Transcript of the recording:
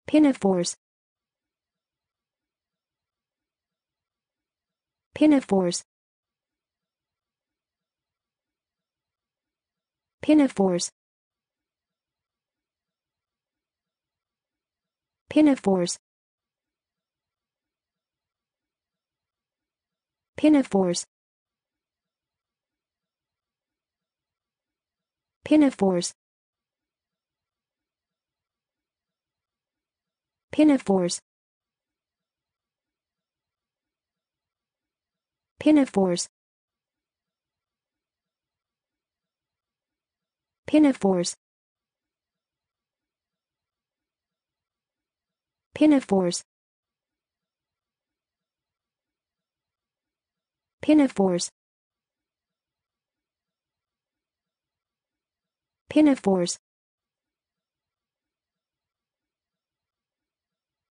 Pinafores. Pinafores. Pinafores. Pinafores. Pinafores. Pinafores. Pinafores. Pinafores. Pinafores. Pinafores. Pinafores. Pinafores.